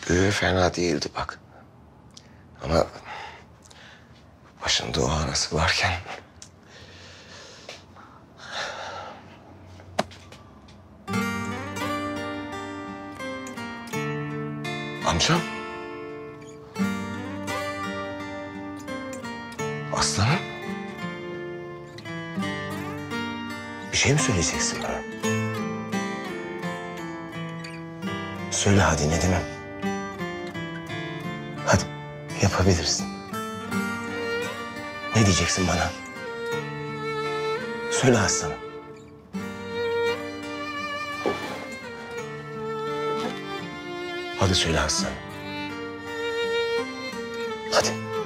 Fena değildi bak. Ama başında o anası varken... Amcam. Aslanım. Bir şey mi söyleyeceksin bana? Söyle hadi Nedim'im. Hadi yapabilirsin. Ne diyeceksin bana? Söyle aslanım. Hadi söyle aslanım. Hadi.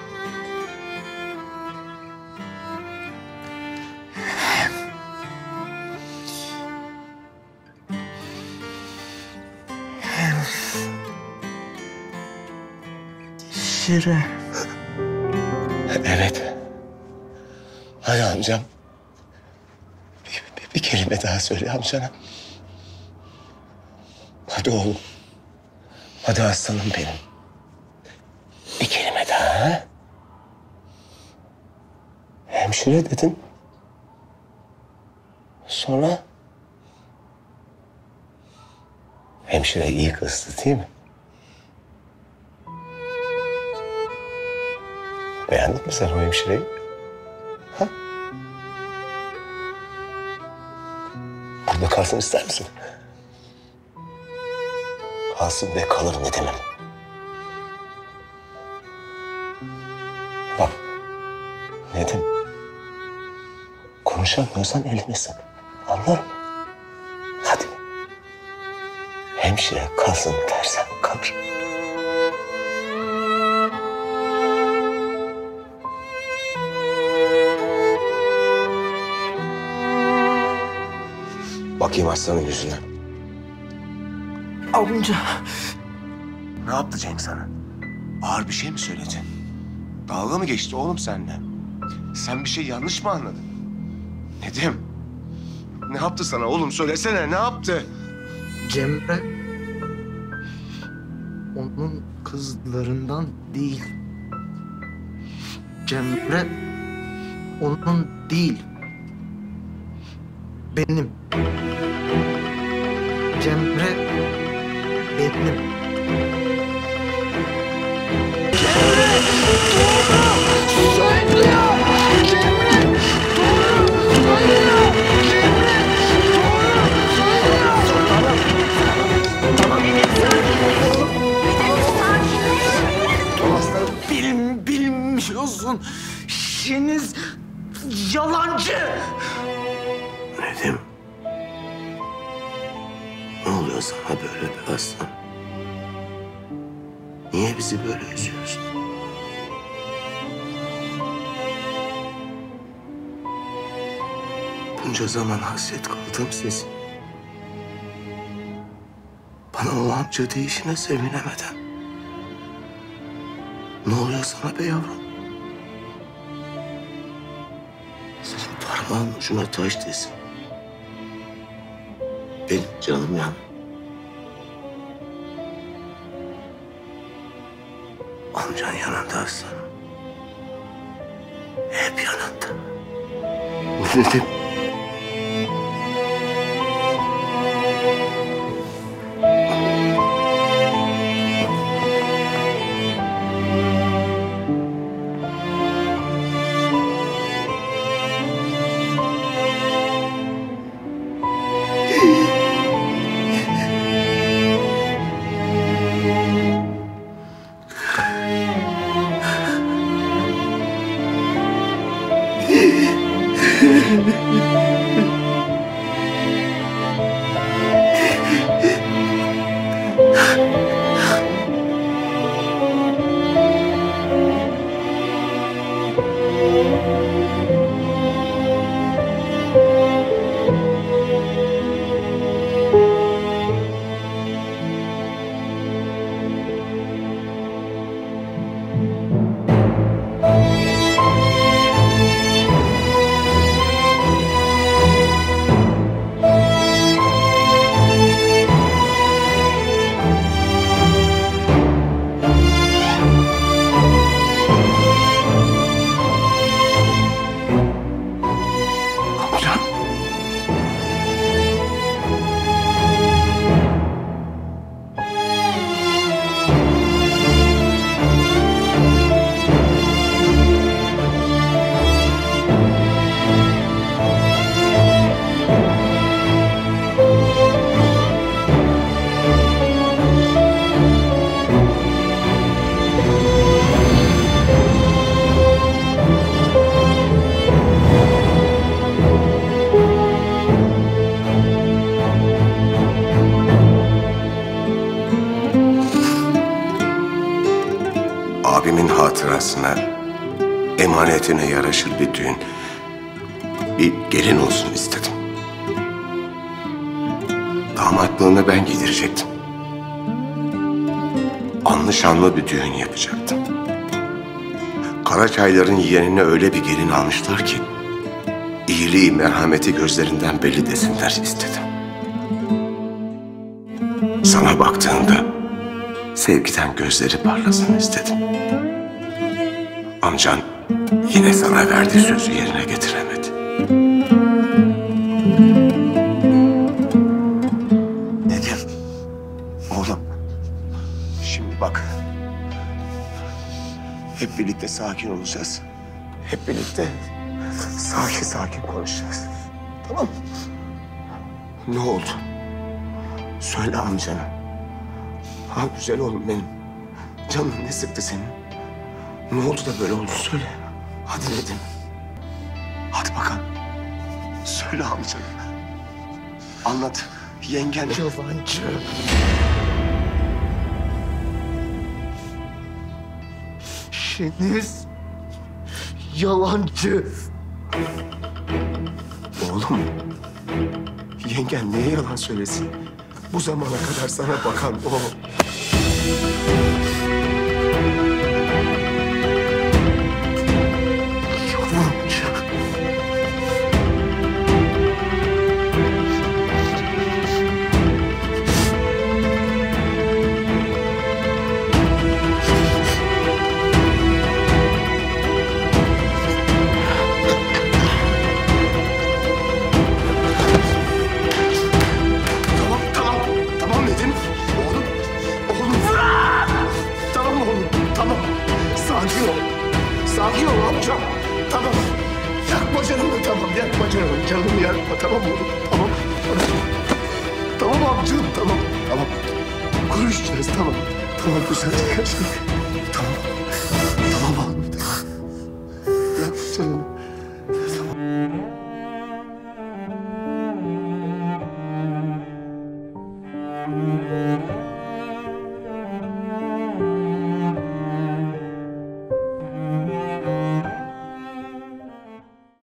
Şire. Evet. Hadi amcam. Bir kelime daha söyle amcana. Hadi oğlum. Hadi aslanım benim. Bir kelime daha. Ha? Hemşire dedin. Sonra? Hemşire iyi kızdı değil mi? Beğendin mi sen o hemşireyi? Ha? Burada kalsın ister misin? Kalsın ve kalır ne demem. Bak, Nedim. Konuşamıyorsan elini sık. Anlar mı? Hadi. Hemşire kalsın dersen kalır. Bakayım aslanın yüzüne. Amca. Ne yaptı Cenk sana? Ağır bir şey mi söyledi? Dalga mı geçti oğlum seninle? Sen bir şey yanlış mı anladın? Nedim, ne yaptı sana oğlum? Söylesene, ne yaptı? Cemre onun kızlarından değil. Cemre onun değil. Benim. Cemre benim. Bilmiyorsun. İşiniz yalancı. Nedim, ne oluyor sana böyle bir aslan? Niye bizi böyle üzüyorsun? Bunca zaman hasret kaldım sesin. Bana o amca deyişine sevinemeden. Ne oluyor sana be yavrum? Senin parmağın ucuna taş desin. Benim canım yan. Amcan yanında aslanım. Hep yanında. Ne dedim? abimin hatırasına, emanetine yaraşır bir düğün, bir gelin olsun istedim. Damatlığını ben giydirecektim. Anlı şanlı bir düğün yapacaktım. Karaçayların yeğenine öyle bir gelin almışlar ki, iyiliği, merhameti gözlerinden belli desinler istedim. Sana baktığında sevgiden gözleri parlasın istedim. Amcan yine sana verdiği sözü yerine getiremedi. Nedim, oğlum, şimdi bak. Hep birlikte sakin olacağız. Hep birlikte sakin sakin konuşacağız. Tamam mı? Ne oldu? Söyle amcana. Ha güzel oğlum benim. Canın ne sıktı senin? Ne oldu da böyle oldu söyle. Hadi Nedim. Hadi bakalım. Söyle amcana. Anlat. Yengen. Yalancı. Şeniz yalancı. Oğlum. Yengen niye yalan söylesin? Bu zamana kadar sana bakan o. Yalancı. Tamam Nedim. Oğlum. Tamam oğlum, tamam. Sakin ol. Sakin ol amcam. Tamam. Yakma canımı, tamam. Yakma canımı. Canımı yakma, tamam oğlum. Tamam. Tamam amcam, tamam. Tamam. Konuşacağız, tamam. Tamam, düzelecek her şey. Tamam. Tamam oğlum, tamam. Yakma canımı.